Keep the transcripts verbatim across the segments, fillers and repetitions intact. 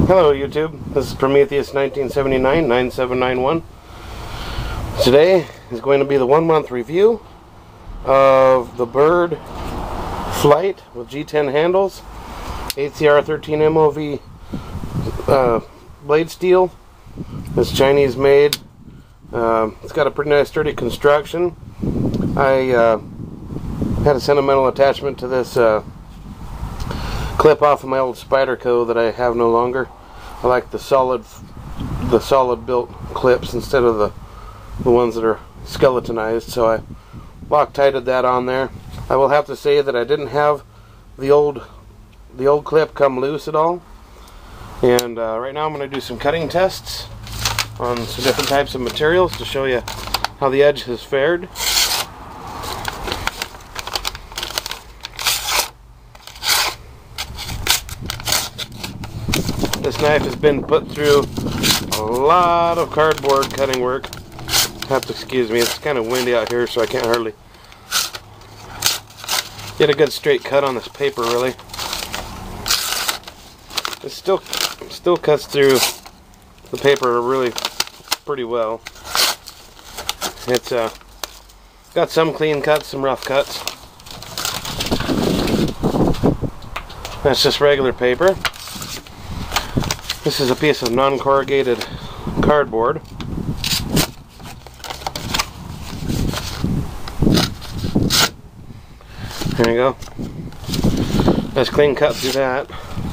Hello YouTube, this is Prometheus nineteen seventy-nine nine seven nine one. Today is going to be the one month review of the Byrd Flight with G ten handles, A C R thirteen M O V uh, blade steel. It's Chinese made. Uh, it's got a pretty nice sturdy construction. I uh, had a sentimental attachment to this uh, clip off of my old Spyderco that I have no longer. I like the solid, the solid built clips instead of the the ones that are skeletonized. So I Loctited that on there. I will have to say that I didn't have the old the old clip come loose at all. And uh, right now I'm going to do some cutting tests on some different types of materials to show you how the edge has fared. This knife has been put through a lot of cardboard cutting work. Have to excuse me, it's kind of windy out here, so I can't hardly get a good straight cut on this paper, really. It still still cuts through the paper really pretty well. It's uh, got some clean cuts, some rough cuts. That's just regular paper. This is a piece of non-corrugated cardboard. There you go. Nice clean cut through that.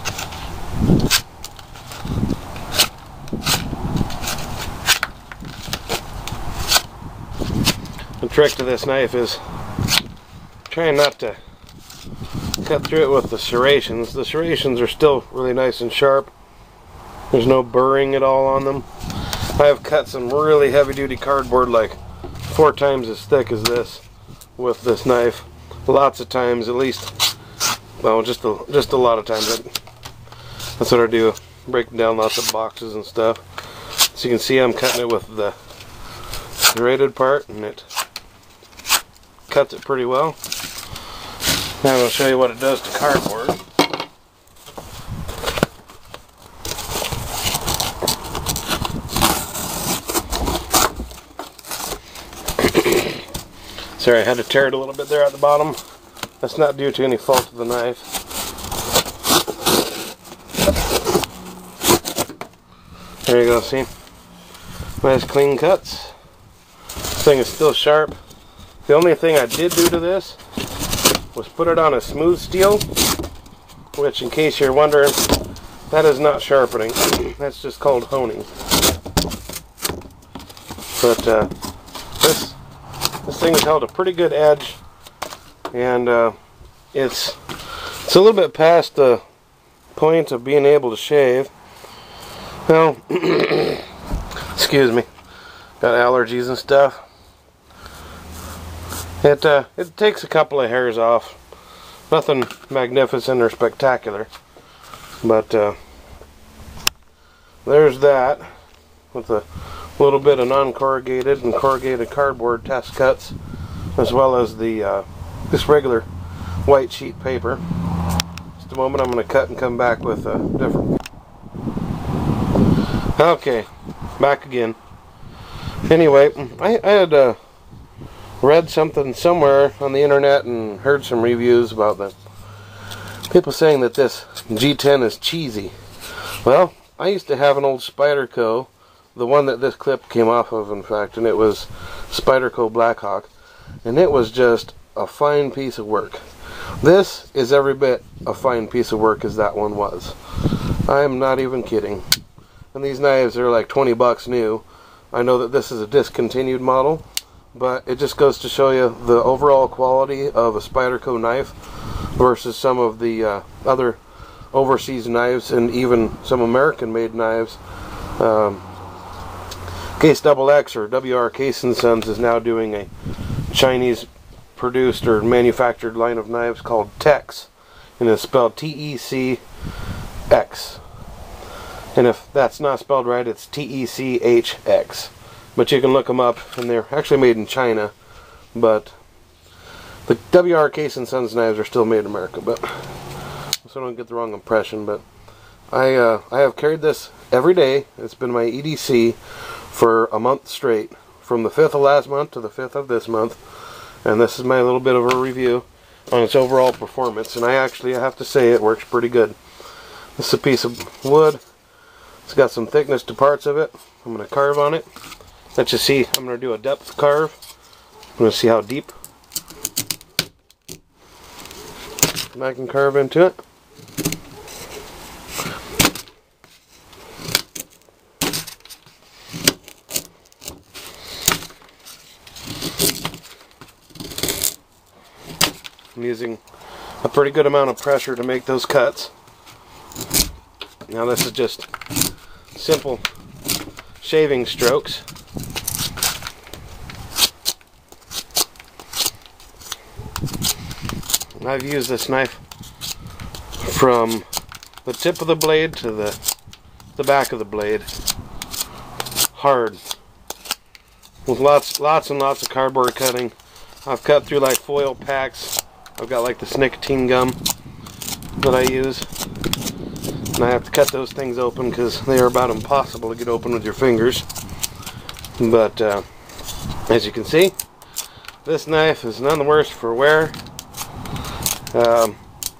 The trick to this knife is trying not to cut through it with the serrations. The serrations are still really nice and sharp. There's no burring at all on them. I have cut some really heavy-duty cardboard, like four times as thick as this, with this knife. Lots of times, at least. Well, just a just a lot of times. That's what I do, breaking down lots of boxes and stuff. So you can see I'm cutting it with the serrated part, and it cuts it pretty well. Now I'm going to show you what it does to cardboard. Sorry, I had to tear it a little bit there at the bottom. That's not due to any fault of the knife. There you go, see? Nice clean cuts. This thing is still sharp. The only thing I did do to this was put it on a smooth steel, which, in case you're wondering, that is not sharpening. That's just called honing. But uh, this This thing has held a pretty good edge, and uh, it's it's a little bit past the point of being able to shave. Well, excuse me, got allergies and stuff. It uh, it takes a couple of hairs off, nothing magnificent or spectacular, but uh, there's that with a little bit of non-corrugated and corrugated cardboard test cuts, as well as the uh, this regular white sheet paper. Just a moment, I'm going to cut and come back with a different. Okay, back again. Anyway, I, I had uh, read something somewhere on the internet and heard some reviews about that. People saying that this G ten is cheesy. Well, I used to have an old Spyderco, the one that this clip came off of, in fact, and it was Spyderco Blackhawk, and it was just a fine piece of work. This is every bit a fine piece of work as that one was. I am not even kidding. And these knives are like twenty bucks new. I know that this is a discontinued model, but it just goes to show you the overall quality of a Spyderco knife versus some of the uh, other overseas knives and even some American-made knives. Um, Case Double X, or W R Case and Sons, is now doing a Chinese produced or manufactured line of knives called Tex, and it's spelled T E C X. And if that's not spelled right, it's T E C H X. But you can look them up, and they're actually made in China. But the W R Case and Sons knives are still made in America, but so I don't get the wrong impression. But I uh, I have carried this every day. It's been my E D C for a month straight, from the fifth of last month to the fifth of this month, and this is my little bit of a review on its overall performance. And I actually have to say it works pretty good. This is a piece of wood. It's got some thickness to parts of it. I'm going to carve on it. Let's just see. I'm going to do a depth carve. I'm going to see how deep I can carve into it. I'm using a pretty good amount of pressure to make those cuts. Now this is just simple shaving strokes. I've used this knife from the tip of the blade to the the back of the blade, hard, with lots lots and lots of cardboard cutting. I've cut through like foil packs. I've got like this nicotine gum that I use, and I have to cut those things open because they are about impossible to get open with your fingers. But uh, as you can see, this knife is none the worse for wear. Um,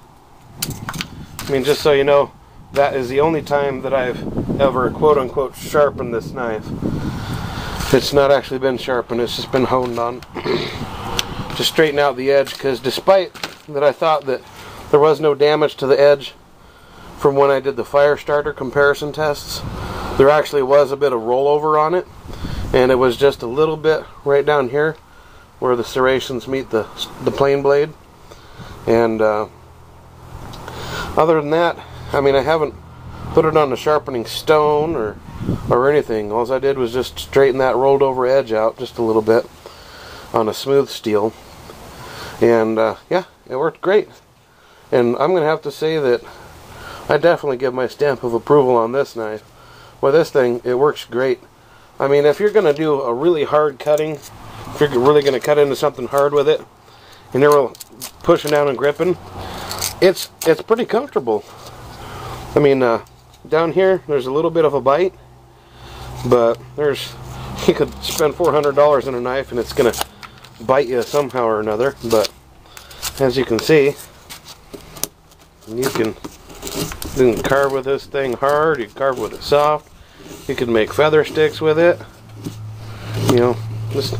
I mean, just so you know, that is the only time that I've ever quote-unquote sharpened this knife. It's not actually been sharpened, it's just been honed on to straighten out the edge, because despite that I thought that there was no damage to the edge from when I did the fire starter comparison tests, there actually was a bit of rollover on it, and it was just a little bit right down here where the serrations meet the, the plain blade. And uh, other than that, I mean, I haven't put it on a sharpening stone or or anything. All I did was just straighten that rolled over edge out just a little bit on a smooth steel, and uh, yeah, it worked great. And I'm gonna have to say that I definitely give my stamp of approval on this knife. Well, this thing, it works great. I mean, if you're gonna do a really hard cutting, if you're really gonna cut into something hard with it, and you're pushing down and gripping, it's it's pretty comfortable. I mean, uh, down here there's a little bit of a bite, but there's you could spend four hundred dollars on a knife and it's gonna bite you somehow or another. But as you can see, you can, you can carve with this thing hard, you can carve with it soft, you can make feather sticks with it. You know, just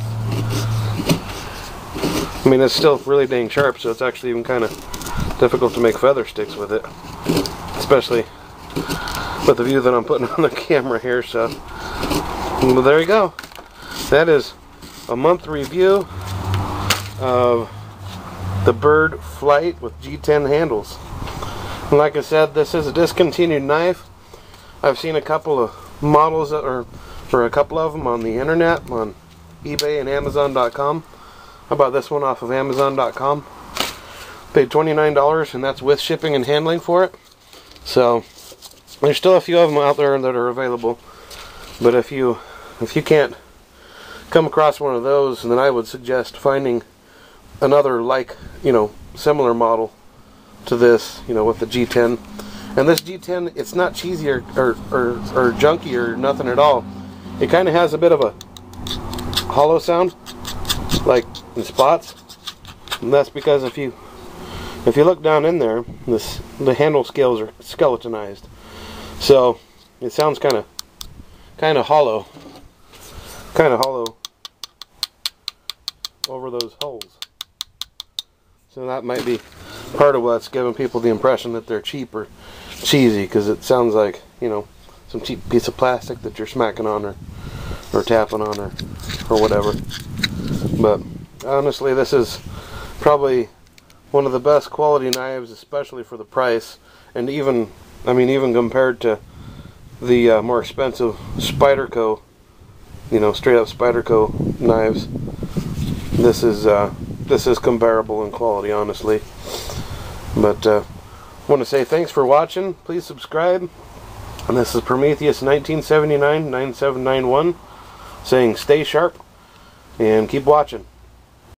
I mean, it's still really dang sharp, so it's actually even kind of difficult to make feather sticks with it, especially with the view that I'm putting on the camera here. So, well, there you go. That is a month review of the Byrd Flight with G ten handles. And like I said, this is a discontinued knife. I've seen a couple of models that are, or a couple of them on the internet, on eBay and Amazon dot com. I bought this one off of Amazon dot com. Paid twenty-nine dollars, and that's with shipping and handling for it. So there's still a few of them out there that are available. But if you if you can't come across one of those, then I would suggest finding another like, you know, similar model to this, you know, with the G ten. And this G ten, it's not cheesy or or, or, or junky or nothing at all. It kind of has a bit of a hollow sound, like in spots, and that's because if you if you look down in there, this the handle scales are skeletonized, so it sounds kind of kind of hollow, kind of hollow over those holes. So that might be part of what's giving people the impression that they're cheap or cheesy, because it sounds like, you know, some cheap piece of plastic that you're smacking on or or tapping on or or whatever. But honestly, this is probably one of the best quality knives, especially for the price, and even, I mean, even compared to the uh, more expensive Spyderco, you know, straight up Spyderco knives. This is uh, this is comparable in quality, honestly. But uh, I want to say thanks for watching. Please subscribe. And this is Prometheus nineteen seventy-nine nine seven nine one saying stay sharp and keep watching.